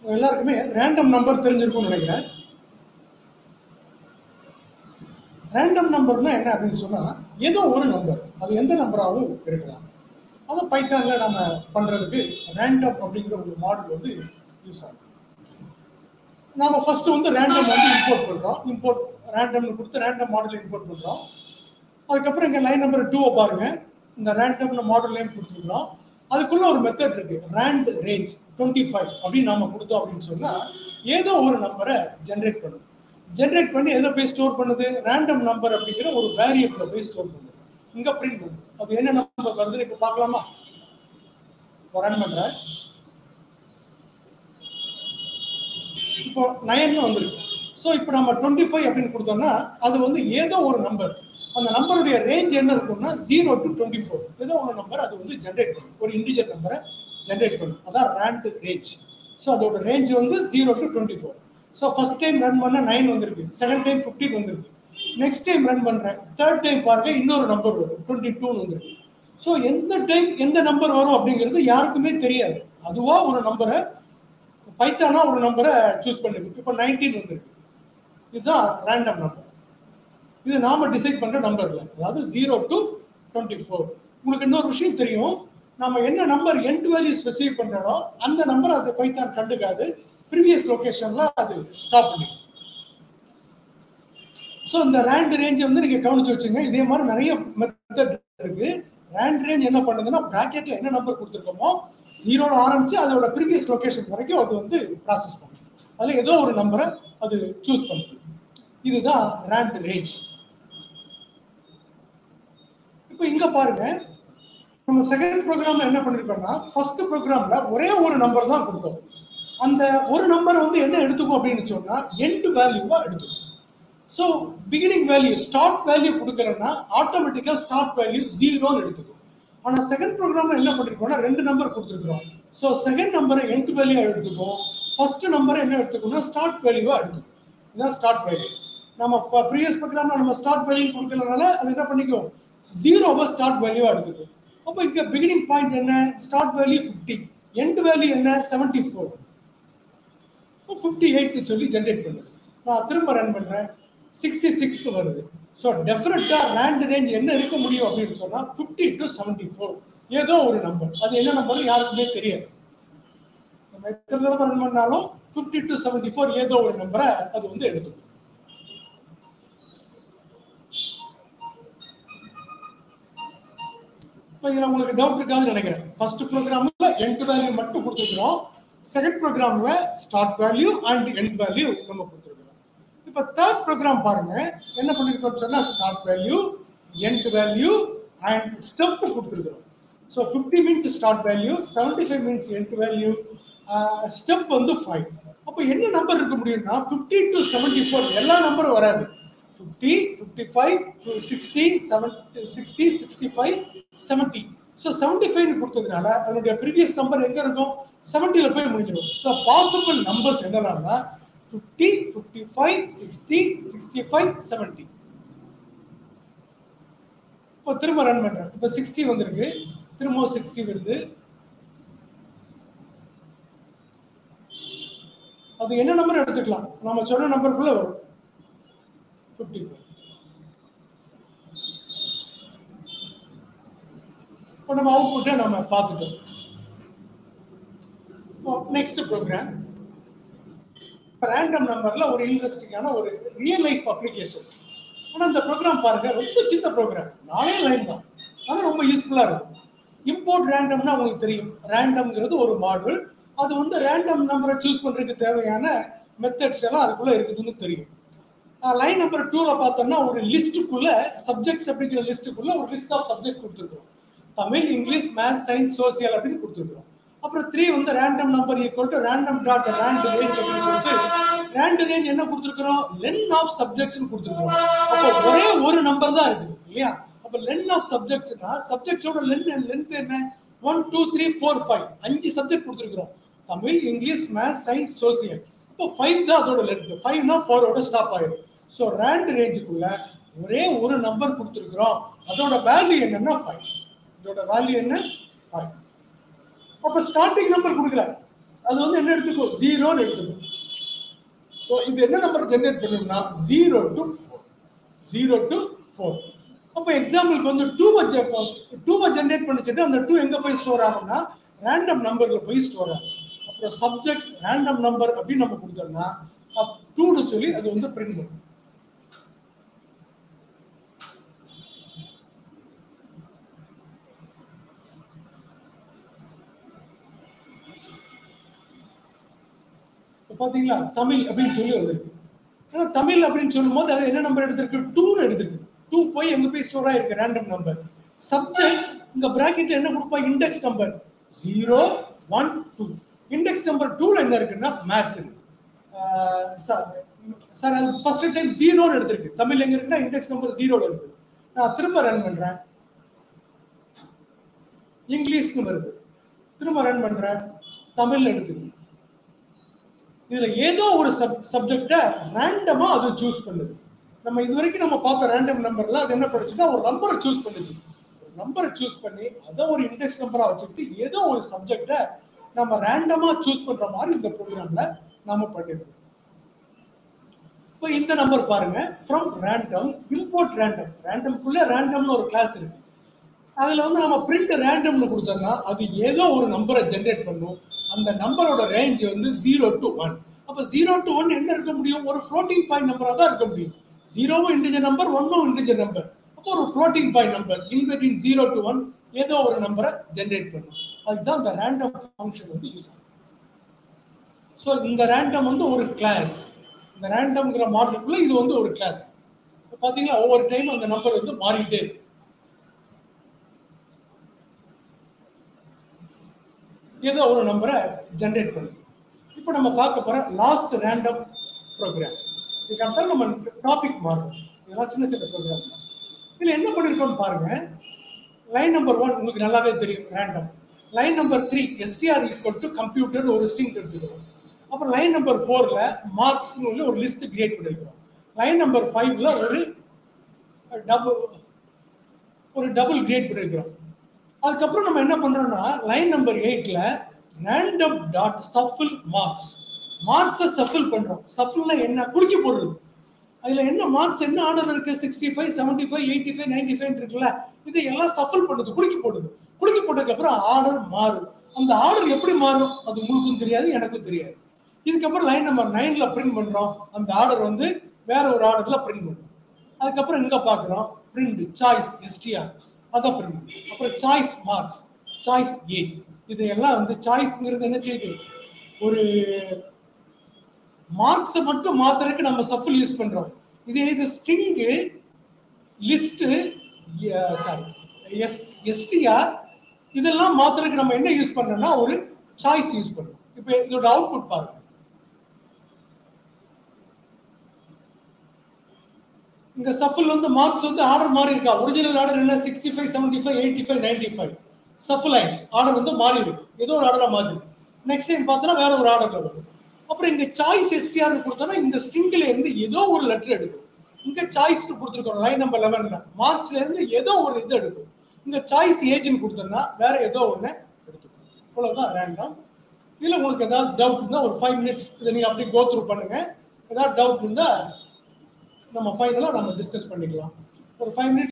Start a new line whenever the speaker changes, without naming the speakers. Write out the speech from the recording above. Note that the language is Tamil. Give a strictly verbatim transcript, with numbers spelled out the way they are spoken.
எல்லாருக்குமே ரேண்டம் நம்பர் தெரிஞ்சிருக்கும்னு நினைக்கிறேன். ரேண்டம் நம்பர்னா என்ன அப்படின்னு சொன்னா, ஏதோ ஒரு நம்பர், அது எந்த நம்பராகவும் இருக்கலாம். அதை பைத்தான்ல நம்ம பண்றதுக்கு ரேண்டம் அப்படிங்கிற ஒரு மாடல் வந்து யூஸ் ஆகும். நாம ஃபர்ஸ்ட் வந்து ரேண்டம் வந்து இம்போர்ட் பண்றோம். இம்போர்ட் ரேண்டம்னு கொடுத்து ரேண்டம் மாடல் இம்போர்ட் பண்றோம். அதுக்கப்புறம் இங்க லைன் நம்பர் டூவை பாருங்க. இந்த ரேண்டம் மாடல் நேம் கொடுத்துருக்கோம். அதுக்குள்ள ஒரு மெத்தட் இருக்கு, ரேண்ட் ரேஞ்ச் டுவெண்ட்டி ஃபைவ் அப்படின்னு நாம கொடுத்தோம் அப்படின்னு சொன்னா ஏதோ ஒரு நம்பரை ஜென்ரேட் பண்ணும். ஜென்ரேட் பண்ணி எதை போய் ஸ்டோர் பண்ணுது, ரேண்டம் நம்பர் அப்படிங்கிற ஒரு வேரியபிளை போய் ஸ்டோர் பண்ணுது. இங்க பிரிண்ட் பண்ணும். அது என்ன நம்பர் வருதுன்னு இப்ப பார்க்கலாமா? ரன் பண்றேன். இப்போ நைன் வந்துருக்கு. ஸோ இப்போ நம்ம டுவெண்ட்டி ஃபைவ் அப்படின்னு கொடுத்தோம்னா அது வந்து ஏதோ ஒரு நம்பர், அந்த நம்பருடைய ரேஞ்ச் என்ன இருக்கும்னா ஜீரோ டு டுவெண்ட்டி ஃபோர் ஏதோ ஒரு நம்பர் அது வந்து ஜென்ரேட் பண்ணும், ஒரு இன்டிஜர் நம்பரை ஜென்ரேட் பண்ணும். அதான் ரேண்ட் ரேஞ்ச். ஸோ அதோட ரேஞ்ச் வந்து zero to twenty four. So first time run பண்ண நைன் வந்திருக்கு, செகண்ட் டைம் ஃபிஃப்டீன் வந்திருக்கு, நெக்ஸ்ட் டைம் ரன் பண்றேன், தேர்ட் டைம் பாருங்க இன்னொரு நம்பர் வரும், டுவெண்ட்டி டூன்னு வந்திருக்கு. ஸோ எந்த டைம் எந்த நம்பர் வரும் அப்படிங்கிறது யாருக்குமே தெரியாது. அதுவா ஒரு நம்பரை பைத்தானா ஒரு நம்பரை சூஸ் பண்ணிருக்கு. இப்போ நைன்டீன் வந்திருக்கு. இதுதான் ரேண்டம் நம்பர். இது நாம டிசைட் பண்ற நம்பர் இல்லை, அதாவது ஜீரோ டு டுவெண்ட்டி ஃபோர். உங்களுக்கு இன்னொரு விஷயம் தெரியும், நம்ம என்ன நம்பர் எண்ட் வேல்யூ ஸ்பெசிஃபை பண்றோம் அந்த நம்பர் அது பைத்தான் கண்டுக்காது, ப்ரீவியஸ் லொகேஷன்ல அது ஸ்டாப் பண்ணிடும். ஸோ இந்த ரேண்ட் ரேஞ்ச் வந்து நீங்க கவனிச்சு வச்சுங்க. இதே மாதிரி நிறைய மெத்தட் இருக்கு. ரேண்ட் ரேஞ்ச் என்ன பண்ணுதுன்னா பிராக்கெட்ல என்ன நம்பர் கொடுத்துருக்கோமோ ஜீரோல ஆரம்பிச்சு அதோட ப்ரீவியஸ் லொகேஷன் வரைக்கும் அது வந்து ப்ராசஸ் பண்ணும். அதுல ஏதோ ஒரு நம்பரை அது சூஸ் பண்ணுது. இதுதான் ரேண்ட் ரேஞ்ச். இப்போ இங்க பாருங்க, நம்ம செகண்ட் ப்ரோக்ராம்ல என்ன பண்ணிருக்கோம்னா ஃபர்ஸ்ட் ப்ரோக்ராம்ல ஒரே ஒரு நம்பர் தான் கொடுத்தோம். அந்த ஒரு நம்பர் வந்து என்ன எடுத்துக்கும் அப்படின்னு சொன்னா எண்ட் வேல்யூவா எடுத்துக்கும். So beginning value start value கொடுக்கலன்னா ஆட்டோமேட்டிக்கா ஸ்டார்ட் வேல்யூ ஜீரோன்னு எடுத்துக்கும். ஆனா செகண்ட் ப்ரோக்ராம்ல என்ன பண்ணிருக்கோம்னா ரெண்டு நம்பர் கொடுத்துருக்கோம். ஸோ செகண்ட் நம்பரை எண்ட் வேல்யூ எடுத்துக்கும், ஃபர்ஸ்ட் நம்பரை என்ன எடுத்துக்கும்னா ஸ்டார்ட் வேல்யூவா எடுத்துக்கும். இதுதான் ஸ்டார்ட் வேல்யூ. நம்ம ப்ரீவியஸ் ப்ரோக்ராம்ல நம்ம ஸ்டார்ட் வேல்யூ கொடுக்கலனால அது என்ன பண்ணிக்கும், ஜீரோவை ஸ்டார்ட் வேல்யூவா எடுத்துக்கும். அப்போ இங்க பிகினிங் பாயிண்ட் என்ன, start value fifty, end value என்ன செவன்டி ஃபோர், ஃபிஃப்டி எயிட் சொல்லி ஜென்ரேட் பண்ணுது. நான் திரும்ப ரன் பண்றேன், சிக்ஸ்டி சிக்ஸ் வருது. ஸோ டெஃபினட்டா ரேண்ட் ரேஞ்ச் என்ன இருக்க முடியும் அப்படின்னு சொன்னா ஃபிஃப்டி டு செவன்டி ஃபோர் ஏதோ ஒரு நம்பர். அது என்ன நம்பர் யாருக்குமே தெரியாது. நம்ம எத்தனை தடவை ரன் பண்ணாலும் ஃபிஃப்டி டு செவன்டி ஃபோர் ஏதோ ஒரு நம்பரை அது வந்து எடுத்துக்கும். இப்போ இதில் உங்களுக்கு டவுட் இருக்காதுன்னு நினைக்கிறேன். ஃபர்ஸ்ட் ப்ரோக்ராம்ல எண்ட் வேல்யூ மட்டும் கொடுத்துருக்கிறோம், செகண்ட் ப்ரோக்ராம்ல start value and end value நம்ம கொடுத்துருக்கோம். இப்போ தேர்ட் ப்ரோக்ராம் பாருங்க என்ன பண்ணிருக்கோம் சொன்னா start value, end value and step கொடுத்துருக்கோம். So fifty means start value, seventy five means end value, step வந்து ஃபைவ். அப்போ என்ன நம்பர் இருக்க முடியும்னா ஃபிஃப்டி டு செவன்டி ஃபோர் எல்லா நம்பரும் வராது. Fifty, fifty five, sixty, seventy, sixty, sixty five, seventy. So seventy five கொடுத்ததுனால அதனுடைய ப்ரீவியஸ் நம்பர் எங்க இருக்கும், செவன்டில போய் முடிஞ்சிடும். ஸோ பாசிபிள் நம்பர்ஸ் என்னன்னா fifty, fifty five, sixty, sixty five, seventy. இப்போ திரும்ப ரன் பண்றேன். இப்போ சிக்ஸ்டி வந்திருக்கு, திரும்ப சிக்ஸ்டி வருது. அது என்ன நம்பர் எடுத்துக்கலாம், நம்ம சொன்ன நம்பருக்குள்ள வரும் ஃபிஃப்டி ஃபைவ். இப்போ நம்ம அவுட்புட்டை நம்ம பார்த்துட்டோம். நெக்ஸ்ட் ப்ரோக்ராம் ரேண்டம் நம்பர்ல ஒரு இன்ட்ரெஸ்டிங்கான ஒரு ரியல் லைஃப் அப்ளிகேஷன். ஆனா இந்த ப்ரோக்ராம் பாருங்க ரொம்ப சின்ன ப்ரோக்ராம், நாலே லைன் தான், ஆனா ரொம்ப யூஸ்ஃபுல்லா இருக்கும். இம்போர்ட் ரேண்டம்னா உங்களுக்கு தெரியும், ரேண்டம்ங்கிறது ஒரு மாடல், அது வந்து ரேண்டம் நம்பரை சூஸ் பண்றதுக்கு தேவையான மெத்தட்ஸ் எல்லாம் அதுக்குள்ள இருக்குதுன்னு தெரியும். லைன் நம்பர் டூல பார்த்தோம்னா ஒரு லிஸ்ட்டுக்குள்ள சப்ஜெக்ட்ஸ் அப்படிங்கிற லிஸ்ட்டுக்குள்ள ஒரு லிஸ்ட் ஆஃப் சப்ஜெக்ட் கொடுத்துருக்கோம். Tamil, English, maths, science, social அப்படின்னு கொடுத்துருக்கோம். அப்புறம் த்ரீ வந்து random number equal to random dot rand range அப்படின்னு கொடுத்து ரேண்ட் ரேஞ்ச் என்ன கொடுத்துருக்கிறோம், லென் ஆஃப் சப்ஜெக்ட்ஸ் கொடுத்துருக்கோம். அப்போ ஒரே ஒரு நம்பர் தான் இருக்குது இல்லையா. அப்போ லென் ஆஃப் சப்ஜெக்ட்ஸ்னா சப்ஜெக்ட்ஸோட லென் லென்த் என்ன, one two three four five, அஞ்சு சப்ஜெக்ட் கொடுத்துருக்கிறோம். Tamil, English, maths, science, social. இப்போ ஃபைவ் தான் அதோட லென்த், ஃபைவ்னா ஃபோரோட ஸ்டாப் ஆயிடும். ஸோ ரேண்ட் ரேஞ்சுக்குள்ள ஒரே ஒரு நம்பர் கொடுத்துருக்கிறோம், அதோட வேல்யூ என்னன்னா ஃபைவ். இதோட வேல்யூ என்ன, ஃபைவ். அப்ப ஸ்டார்டிங் நம்பர் கொடுக்கல, அது வந்து என்ன எடுத்துக்கோ ஜீரோன்னு எடுத்துக்கோ. ஸோ இது என்ன நம்பர் ஜென்ரேட் பண்ணணும்னா zero to four zero to four. அப்போ எக்ஸாம்பிளுக்கு வந்து டூவை டூவை ஜென்ரேட் பண்ணிச்சுட்டு அந்த டூ எங்க போய் ஸ்டோர் ஆகும்னா ரேண்டம் நம்பர்ல போய் ஸ்டோர் ஆகும். அப்புறம் சப்ஜெக்ட்ஸ் ரேண்டம் நம்பர் அப்படின்னு நம்ம கொடுத்தோம்னா டூன்னு சொல்லி அது வந்து பிரிண்ட் பண்ணும். பாத்தீங்களா தமிழ் அப்படின்னு சொல்லி வந்திருக்கு. ஆனா தமிழ் அப்படின்னு சொல்லும் போது அது என்ன நம்பர் எடுத்திருக்கு டூன்னு எடுத்திருக்கு. டூ போய் எங்க போய் ஸ்டோர் ஆயிருக்கு ரேண்டம் நம்பர். சப்ஜெக்ட்ஸ் இந்த பிராக்கெட்ல என்ன கொடுப்பா index number zero one two. Index number டூல என்ன இருக்குன்னா மேத்ஸ் இருக்கு. சார் அது ஃபர்ஸ்ட் டைம் ஜீரோன்னு எடுத்திருக்கு. தமிழ் எங்க இருக்குன்னா இண்டெக்ஸ் நம்பர் ஜீரோல இருக்கு. நான் திரும்ப ரன் பண்றேன். இங்கிலீஷ்னு வருது. திரும்ப ரன் பண்றேன். தமிழ்ல எடுத்துக்கு. இதுல ஏதோ ஒரு சப்ஜெக்ட ரேண்டமா அது சூஸ் பண்ணுது. நம்ம இது வரைக்கும் நம்ம பார்த்த ரேண்டம் நம்பர்ல அது என்ன பண்ணுச்சுன்னா ஒரு நம்பரை சூஸ் பண்ணுச்சு. ஒரு நம்பரை சூஸ் பண்ணி அதை ஒரு இண்டெக்ஸ் நம்பரா வச்சுக்கிட்டு ஏதோ ஒரு சப்ஜெக்ட நம்ம ரேண்டமா சூஸ் பண்ற மாதிரி இந்த ப்ரோக்ராம்ல நாம பண்ணிருக்கோம். இப்போ இந்த நம்பர் பாருங்க ஃப்ரம் ரேண்டம் இம்போர்ட் ரேண்டம். ரேண்டம்குள்ள ரேண்டம்னு ஒரு கிளாஸ் இருக்கு. அதுல வந்து நம்ம பிரிண்ட் ரேண்டம்னு கொடுத்தோம்னா அது ஏதோ ஒரு நம்பரை ஜென்ரேட் பண்ணும். அந்த நம்பரோட ரேஞ்ச் வந்து ஜீரோ டு ஒன். அப்ப ஜீரோ டு ஒன் என்ன இருக்க முடியும்? ஒரு ஃப்ளோட்டிங் பாயிண்ட் நம்பரா தான் இருக்க முடியும். ஜீரோவும் இன்டிஜர் நம்பர், ஒன்னும் இன்டிஜர் நம்பர். அப்போ ஒரு floating point number in between zero to one ஏதோ ஒரு நம்பரை ஜென்ரேட் பண்ணும். அதுதான் இந்த ரேண்டம் ஃபங்க்ஷன் வந்து யூஸ் ஆகும். ஸோ இந்த ரேண்டம் வந்து ஒரு கிளாஸ். இந்த ரேண்டம்ங்கிற மாடலுக்குள்ள இது வந்து ஒரு கிளாஸ். பாத்தீங்களா ஒவ்வொரு டைம் அந்த நம்பர் வந்து மாறிட்டே இருக்கு. ஏதோ ஒரு நம்பரை ஜென்ரேட் பண்ணும். இப்போ நம்ம பார்க்க போற லாஸ்ட் ரேண்டம் ப்ரோக்ராம். இதுக்கு அடுத்த நம்ம டாபிக் மாறும். இதெல்லாம் சின்ன சின்ன ப்ரோக்ராம். இதுல என்ன பண்ணிருக்கோம்னு பாருங்க. லைன் நம்பர் ஒன் உங்களுக்கு நல்லாவே தெரியும் random. Line number three STR equal to computer ஒரு ஸ்ட்ரிங் எடுத்துக்கிறோம். அப்புறம் லைன் நம்பர் ஃபோர்ல மார்க்ஸ் ஒரு லிஸ்ட் கிரியேட் பண்ணிருக்கிறோம். லைன் நம்பர் ஃபைவ்ல ஒரு டபுள் ஒரு டபுள் கிரியேட் பண்ணிருக்கிறோம். அதுக்கப்புறம் நம்ம என்ன பண்றோம்னா லைன் நம்பர் எயிட்ல ரேண்டம் டாட் சஃபில் மார்க்ஸ். மார்க்ஸை சஃபில் பண்றோம். சஃபில்னா என்ன? குலுக்கி போடுறது. அதுல என்ன மார்க்ஸ் என்ன ஆர்டர் இருக்கு? Sixty five seventy five eighty five ninety five இருக்குல்ல, இதை எல்லாம் சஃபில் பண்ணுது, குலுக்கி போடுது. குலுக்கி போட்டதுக்கு அப்புறம் ஆர்டர் மாறும். அந்த ஆர்டர் எப்படி மாறும் அது உங்களுக்கும் தெரியாது, எனக்கும் தெரியாது. இதுக்கப்புறம் லைன் நம்பர் நைன்ல பிரிண்ட் பண்றோம். அந்த ஆர்டர் வந்து வேற ஒரு ஆர்டர்ல பிரிண்ட் பண்ணும். அதுக்கப்புறம் இங்க பாக்குறோம் பிரிண்ட் சாய்ஸ் எஸ்டிஆர் அதான் பிரிண்ட். அப்புறம் சாய்ஸ் மார்க்ஸ், சாய்ஸ் ஏஜ். இதையெல்லாம் வந்து சாய்ஸ்ங்கிறது என்ன செய்யுது? ஒரு மார்க்ஸை மட்டும் மாத்திரக்கு நம்ம சஃபில் யூஸ் பண்றோம். இதே இது string list sorry S STR இதெல்லாம் மாத்திரக்கு நம்ம என்ன யூஸ் பண்றோம்னா ஒரு சாய்ஸ் யூஸ் பண்றோம். இப்போ இதோட அவுட்புட் பாருங்க. இந்த சஃபில் வந்து மார்க்ஸ் வந்து ஆர்டர் மாறி இருக்கா? ஒரிஜினல் ஆர்டர் என்ன? Sixty five seventy five eighty five ninety five. Shuffle ஆயிடுச்சு. ஆர்டர் வந்து மாறி இருக்கு. ஏதோ ஒரு ஆர்டரா மாறி. நெக்ஸ்ட் டைம் பார்த்தோன்னா வேற ஒரு ஆர்டர்ல வரும். அப்புறம் இங்க சாய்ஸ் எஸ்டிஆர் கொடுத்தோம்னா இந்த ஸ்ட்ரிங்ல இருந்து ஏதோ ஒரு லெட்டர் எடுக்கும். இங்க சாய்ஸ் கொடுத்துருக்கோம் லைன் நம்பர் லெவன்ல மார்க்ஸ்ல இருந்து ஏதோ ஒரு இது எடுக்கும். இங்க சாய்ஸ் ஏஜ்னு கொடுத்தோம்னா வேற ஏதோ ஒண்ணு எடுத்துக்கும். இவ்வளவுதான் ரேண்டம். இதுல உங்களுக்கு ஏதாவது டவுட் இருந்தா ஒரு ஃபைவ் மினிட்ஸ் இதை நீங்க அப்படி கோ த்ரூ பண்ணுங்க. ஏதாவது டவுட் இருந்தா நம்ம ஃபைனலா நம்ம டிஸ்கஸ் பண்ணிக்கலாம். ஒரு ஃபைவ் மினிட்ஸ்